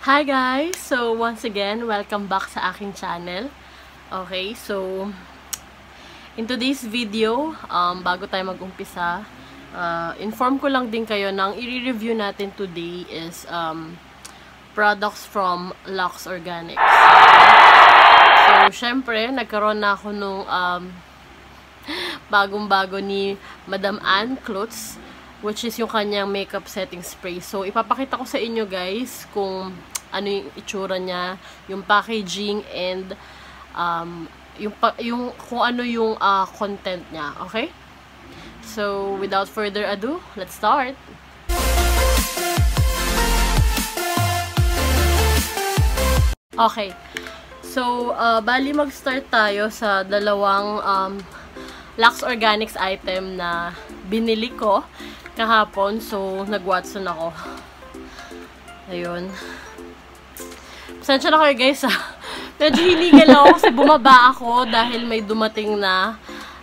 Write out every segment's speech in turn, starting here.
Hi guys! So, once again, welcome back sa aking channel. Okay, so, in today's video, bago tayo mag-umpisa, inform ko lang din kayo ng i-review natin today is products from Lux Organics. So, syempre, nagkaroon na ako nung bagong-bago ni Madam Ann Klutz, which is yung kanyang makeup setting spray. So, ipapakita ko sa inyo guys kung ano yung itsura niya, yung packaging, and kung ano yung content niya. Okay? So, without further ado, let's start! Okay. So, bali mag-start tayo sa dalawang Lux Organics item na binili ko kahapon. So, nag-Watson ako. Ayun. Pasensya na kayo guys ha. Medyo hinigal ako kasi bumaba ako dahil may dumating na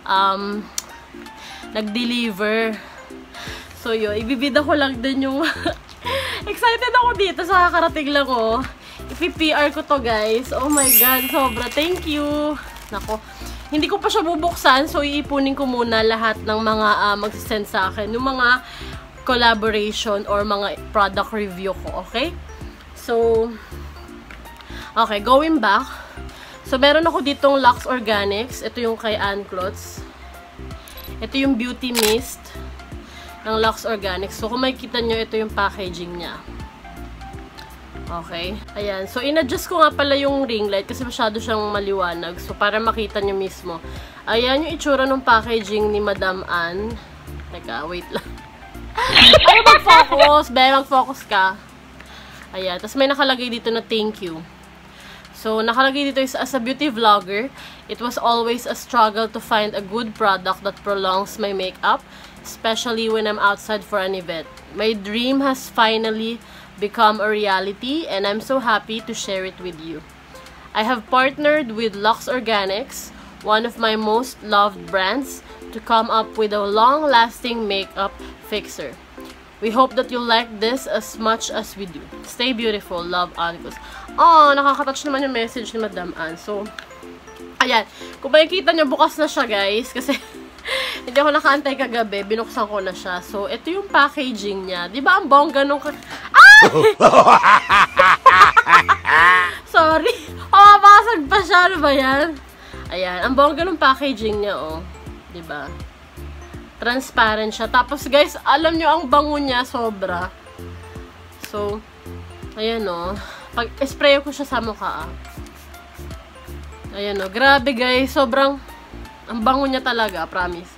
nag-deliver. So, yun. Ibibida ko lang din yung excited ako dito sa kakarating lang ko. Ipi-PR ko to guys. Oh my God. Sobra. Thank you. Nako. Hindi ko pa siya bubuksan, so iipunin ko muna lahat ng mga magsisend sa akin, yung mga collaboration or mga product review ko, okay? So, okay, going back. So, meron ako ditong Lux Organics. Ito yung kay Ann Klutz. Ito yung Beauty Mist ng Lux Organics. So, kung makikita nyo, ito yung packaging niya. Okay. Ayan. So, in-adjust ko nga pala yung ring light kasi masyado siyang maliwanag. So, para makita nyo mismo. Ayan yung itsura ng packaging ni Madam Ann. Teka, wait lang. Ay, mag-focus. Baya, mag-focus ka. Ayan. Tapos may nakalagay dito na thank you. So, nakalagay dito is, as a beauty vlogger, it was always a struggle to find a good product that prolongs my makeup, especially when I'm outside for an event. My dream has finally become a reality, and I'm so happy to share it with you. I have partnered with Lux Organics, one of my most loved brands, to come up with a long-lasting makeup fixer. We hope that you'll like this as much as we do. Stay beautiful. Love, Ann Klutz. Oh, nakaka-touch naman yung message ni Madam Ann. So, ayan. Kung makikita nyo, bukas na siya guys, kasi hindi ako nakaantay kagabi, binuksan ko na siya. So, ito yung packaging niya. Di ba ang bongga nung sorry. Mapapasag pa siya. Ano ba yan? Ayan. Ang bongga ng packaging niya, oh. Diba? Transparent siya. Tapos, guys, alam nyo, ang bango niya, sobra. So, ayan, oh. Pag-spray ko siya sa mukha, ah. Ayan, oh. Grabe, guys. Sobrang, ang bango niya talaga, promise.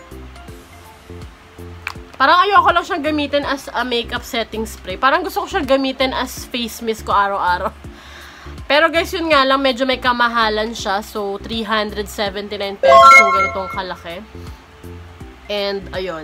Parang ayoko lang siyang gamitin as a makeup setting spray. Parang gusto ko siyang gamitin as face mist ko araw-araw. Pero guys, yun nga lang, medyo may kamahalan siya. So, 379 pesos yung ganitong kalaki. And, ayun.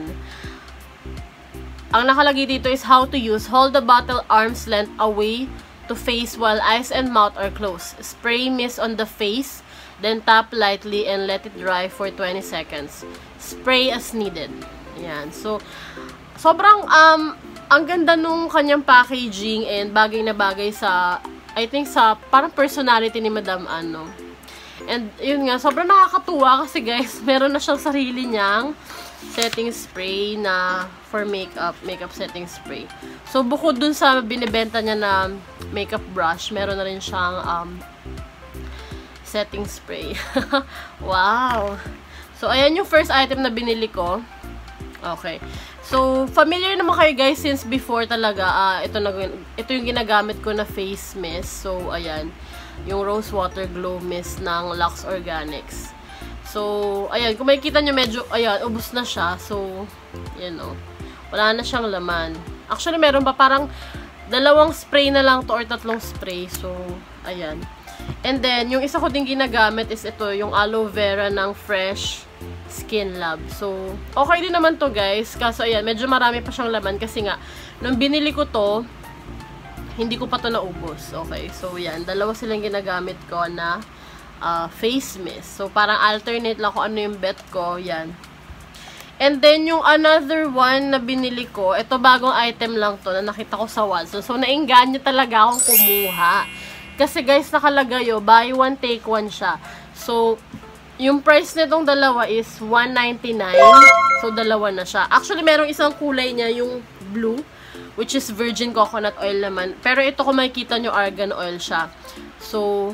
Ang nakalagay dito is how to use. Hold the bottle arm's length away to face while eyes and mouth are closed. Spray mist on the face, then tap lightly and let it dry for 20 seconds. Spray as needed. Ayan. So, sobrang, ang ganda nung kanyang packaging and bagay na bagay sa, I think sa, parang personality ni Madam Ann, no? And, yun nga, sobrang nakakatuwa kasi guys, meron na siyang sarili niyang setting spray na for makeup setting spray. So, bukod dun sa binibenta niya na makeup brush, meron na rin siyang, setting spray. Wow! So, ayan yung first item na binili ko. Okay. So, familiar naman kayo guys since before talaga, ito yung ginagamit ko na face mist. So, ayan. Yung Rose Water Glow Mist ng Lux Organics. So, ayan. Kung makikita nyo medyo, ayan, ubos na siya. So, yan o. Wala na siyang laman. Actually, meron pa parang 2 spray na lang to or 3 spray. So, ayan. And then, yung isa ko din ginagamit is ito, yung aloe vera ng Fresh Skin Lab. So, okay din naman to guys. Kaso, ayan, medyo marami pa siyang laman kasi nga, nung binili ko to, hindi ko pa to naubos. Okay, so yan. 2 silang ginagamit ko na face mist. So, parang alternate lang kung ano yung bet ko. Yan. And then, yung another one na binili ko, ito bagong item lang to na nakita ko sa Watson. So, nainganyo talaga akong kumuha. Kasi guys, nakalagay buy one, take one siya. So, yung price nitong dalawa is $1.99. So, dalawa na siya. Actually, merong isang kulay niya, yung blue, which is virgin coconut oil naman. Pero ito, kung makikita nyo, argan oil siya. So,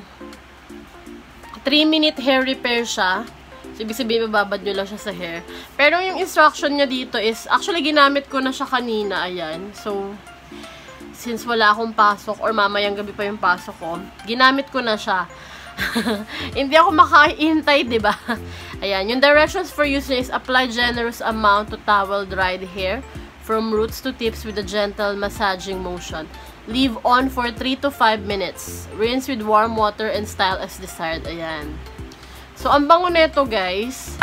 3-minute hair repair siya. So, ibig sabihin, mababad nyo lang siya sa hair. Pero yung instruction niya dito is, actually, ginamit ko na siya kanina. Ayan. So, since wala akong pasok, or mamayang gabi pa yung pasok ko, ginamit ko na siya. Hindi ako makahintay, diba? Ayan. Yung directions for use niya is, apply generous amount to towel dried hair from roots to tips with a gentle massaging motion. Leave on for 3 to 5 minutes. Rinse with warm water and style as desired. Ayan. So, ang bango nito, guys.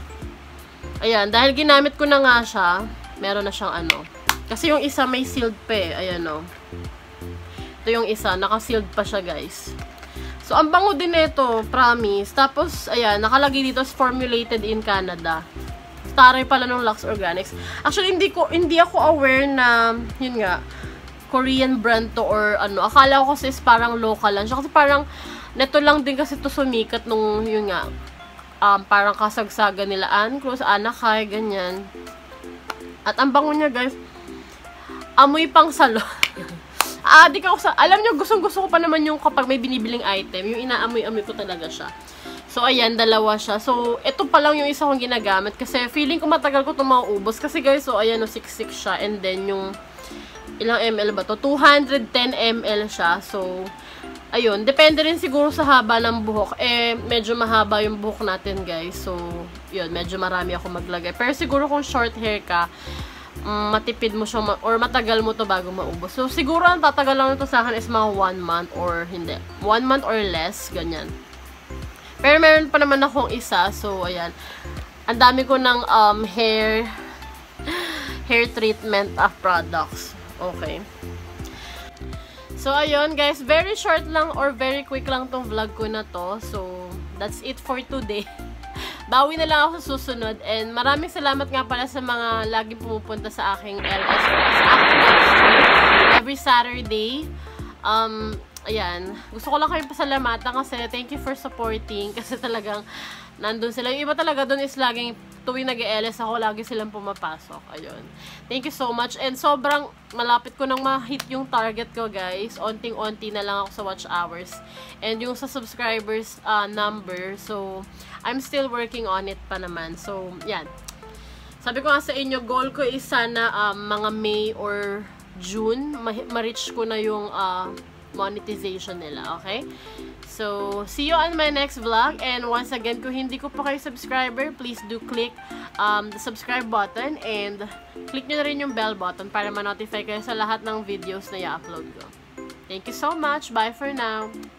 Ayan, dahil ginamit ko na nga siya, meron na siyang ano. Kasi yung isa may sealed pa eh. Ayan o. Ito yung isa, naka-sealed pa siya, guys. So, ang bango din nito, promise. Tapos, ayan, nakalagay dito is formulated in Canada. Taray pala ng Lux Organics. Actually, hindi ako aware na, yun nga, Korean brand to or ano. Akala ko kasi is parang local lang siya. Kasi parang, neto lang din kasi to sumikat nung, yun nga, parang kasagsagan nila Ann Cruz, Anakay, ganyan. At ang bango niya, guys, amoy pang salon. Alam nyo, gustong-gusto ko pa naman yung kapag may binibiling item, yung inaamoy-amoy ko talaga siya. So, ayan, dalawa siya. So, ito pa lang yung isa kong ginagamit kasi feeling ko matagal ko itong mauubos. Kasi, guys, so, ayan, 6.6 siya. And then, yung, ilang ml ba to? 210 ml siya. So, ayun, depende rin siguro sa haba ng buhok. Medyo mahaba yung buhok natin, guys. So, yun, medyo marami ako maglagay. Pero siguro kung short hair ka, matipid mo siya, or matagal mo to bago maubos. So, siguro ang tatagal lang nito sa akin is mga 1 month or hindi. 1 month or less, ganyan. Pero meron pa naman akong isa. So, ayan. Ang dami ko ng hair treatment products. Okay. So, ayun, guys. Very short lang or very quick lang tong vlog ko na to. So, that's it for today. Bawi na lang ako sa susunod. And maraming salamat nga pala sa mga laging pumupunta sa aking LS or sa aking every Saturday. Ayan. Gusto ko lang kayong pasalamatan kasi thank you for supporting. Kasi talagang nandun sila. Yung iba talaga dun is laging tuwing nag-LS ako, lagi silang pumapasok. Ayun. Thank you so much. And sobrang malapit ko nang ma-hit yung target ko, guys. Onting-onti na lang ako sa watch hours. And yung sa subscribers number. So, I'm still working on it pa naman. So, yan. Sabi ko nga sa inyo, goal ko is sana mga May or June, ma-reach ko na yung monetization nila, okay? So, see you on my next vlog. And once again, kung hindi ko pa kayo subscriber, please do click the subscribe button and click nyo na rin yung bell button para ma-notify kayo sa lahat ng videos na i-upload ko. Thank you so much. Bye for now.